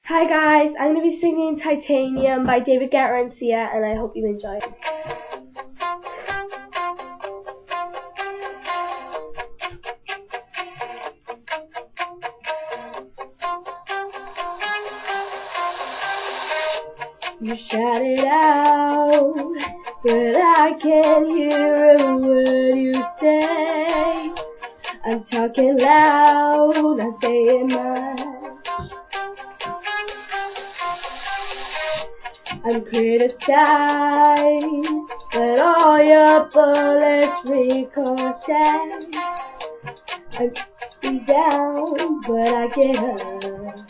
Hi guys, I'm going to be singing Titanium by David Guetta and Sia, and I hope you enjoy. You shout it out, but I can't hear a word you say. I'm talking loud, not saying much. I'm criticized, but all your bullets ricochet. I'm beat down, but I get up.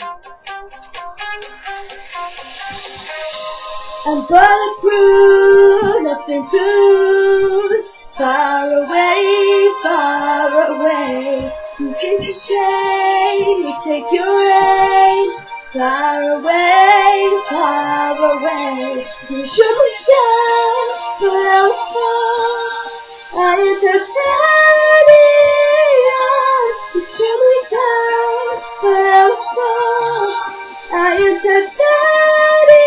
I'm bulletproof, nothing to. Far away. You get the shame, you take your aim. Far away. You should be down, but I won't fall. I am titanium. You should be down, but I won't fall. I am titanium.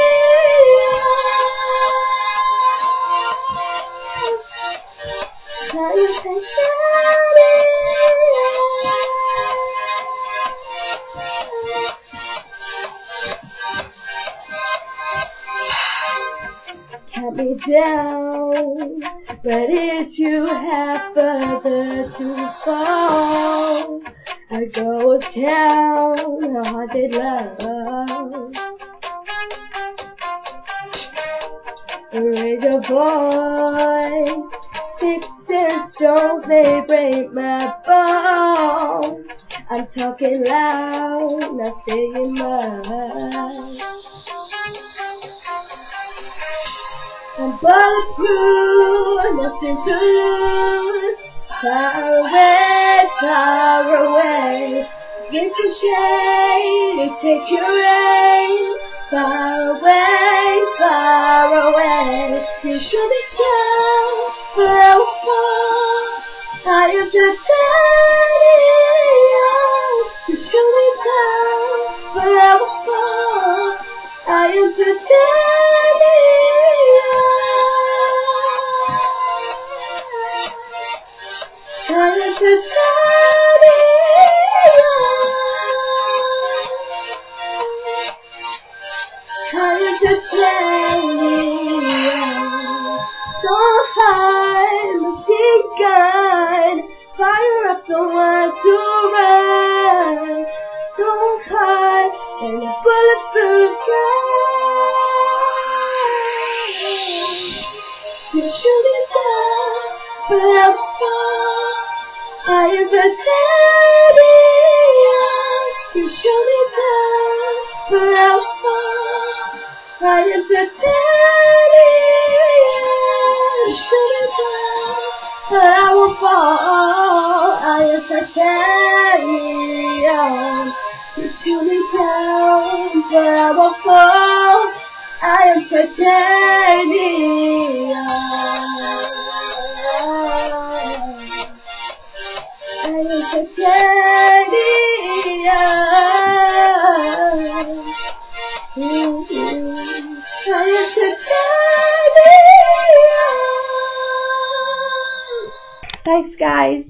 I am titanium. Cut me down, but it's you have further to fall. A ghost town, a haunted love. Raise your voice, sticks and stones may break my bones. I'm talking loud, not saying much. I'm bulletproof, nothing to lose. Far away. Against the shade, you take your aim. Far away. You should be down, but I won't fall. I am titanium. You should be down, but I won't fall. I am titanium. I am titanium. I am titanium. Don't hide, machine gun. Fire up the world to run. Don't hide, and a bulletproof gun. You shoot it down, but I won't fall. I am titanium. You shoot it down, but I won't fall. I am titanium. You shoot it down, but I won't fall. I am titanium. You shoot me down, but I won't fall. I am titanium. I am titanium. I am titanium. Thanks guys.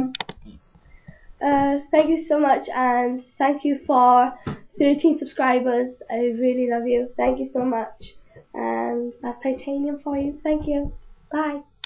Thank you so much, and thank you for 13 subscribers. I really love you. Thank you so much. And that's Titanium for you. Thank you. Bye.